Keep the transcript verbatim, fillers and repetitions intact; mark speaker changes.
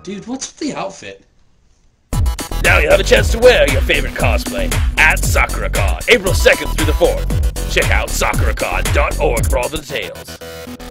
Speaker 1: Dude, what's with the outfit?
Speaker 2: Now you have a chance to wear your favorite cosplay at SakuraCon, April second through the fourth. Check out sakuracon dot org for all the details.